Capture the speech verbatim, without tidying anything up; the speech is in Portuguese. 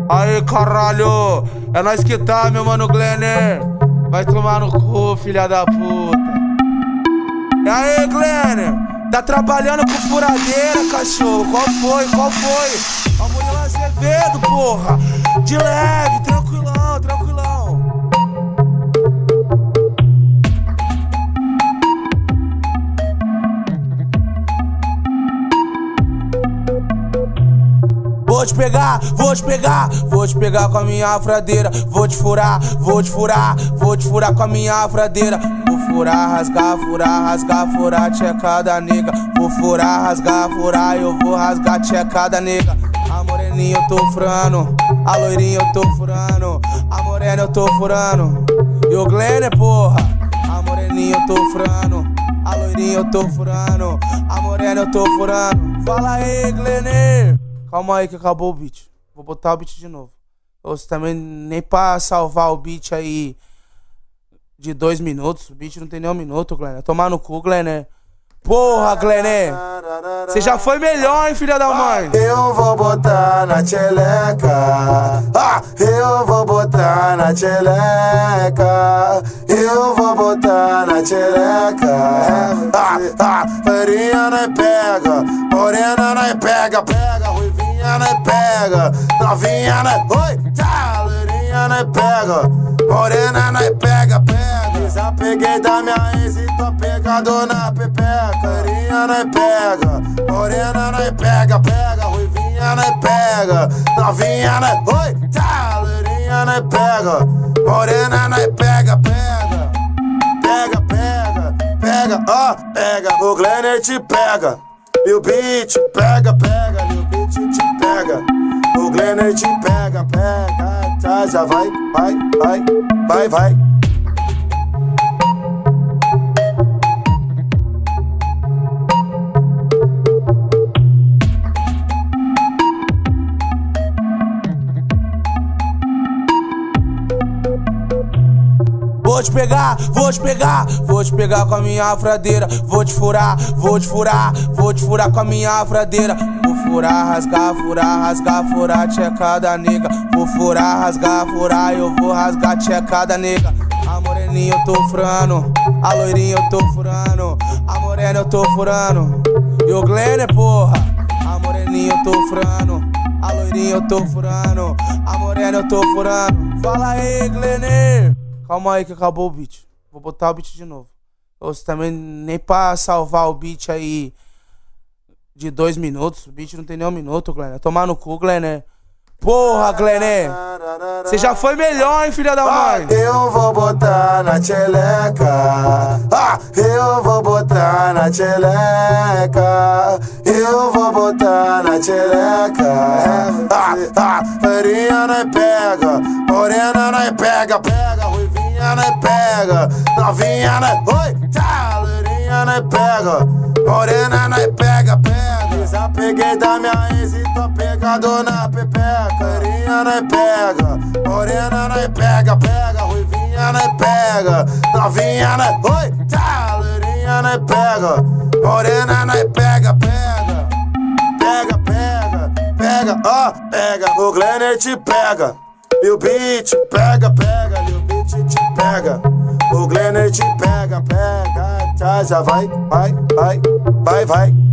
Aí, caralho, é nós que tá, meu mano Glenner. Vai tomar no cu, filha da puta. E aí, Glenner, tá trabalhando com furadeira, cachorro? Qual foi, qual foi? A Murilo Azevedo, porra. De leve, tranquilão, tranquilão. Vou te pegar, vou te pegar, vou te pegar com a minha fradeira. Vou te furar, vou te furar, vou te furar com a minha fradeira. Vou furar, rasgar, furar, rasgar, furar, tcheca da nega. Vou furar, rasgar, furar, eu vou rasgar, tcheca da nega. A moreninha eu tô furando, a loirinha eu tô furando, a morena eu tô furando. E o Glenner, porra, a moreninha eu tô furando, a loirinha eu tô furando, a morena eu tô furando. Fala aí, Glenner. Calma aí que acabou o beat. Vou botar o beat de novo. Você também nem pra salvar o beat aí de dois minutos. O beat não tem nem um minuto, Glenner. Tomar no cu, Glenner. Porra, Glenner. Você já foi melhor, hein, filha da mãe. Eu vou botar na tcheleca. Ah, eu vou botar na tcheleca. Eu vou botar na tcheleca. Ah, ah, farinha nós pega, morena nós pega, pega, ruivinha nós pega, novinha nós, oi, tchá, loirinha nós pega, morena nós pega, pega. Já peguei da minha ex e tô pegado na pepeca. Farinha nós pega, morena nós pega, pega, ruivinha nós pega, novinha nós, oi, tchá, loirinha nós pega, morena nós pega, pega, pega, pega, pega, ó, oh, pega, o Glenner te pega, e o beat pega, pega, e o beat te pega, o Glenner te pega, pega, tá, já vai, vai, vai, vai, vai. Vou te pegar, vou te pegar, vou te pegar com a minha fradeira. Vou te furar, vou te furar, vou te furar com a minha fradeira. Vou furar, rasgar, furar, rasgar, furar, tcheca da nega. Vou furar, rasgar, furar, eu vou rasgar, tcheca da nega. A moreninha eu tô furando, a loirinha eu tô furando, a morena eu tô furando. E o Glenner, porra, a moreninha eu tô furando, a loirinha eu tô furando, a morena eu tô furando. Fala aí, Glenner. Calma aí que acabou o beat. Vou botar o beat de novo. Você também nem pra salvar o beat aí de dois minutos. O beat não tem nem um minuto, Glenner. Tomar no cu, Glenner. Porra, Glenner. Você já foi melhor, hein, filha da mãe. Eu vou botar na tcheleca. Ah, eu vou botar na tcheleca. Eu vou botar na tcheleca. Ah, ah, farinha nós pega, morena nós pega, pega, ruivinha nós pega, novinha nós, oi, tchá, loirinha nós pega, morena nós pega, pega. Já peguei da minha ex e tô pegado na pepeca. Farinha nós pega, morena nós pega, pega, ruivinha nós pega, novinha nós, oi, tchá, loirinha nós pega, morena nós pega, pega, pega, pega, pega, ó, oh, pega, o Glenner te pega, e o beat pega, pega, e o beat te pega, o Glenner te pega, pega, tchá, já vai, vai, vai, vai, vai.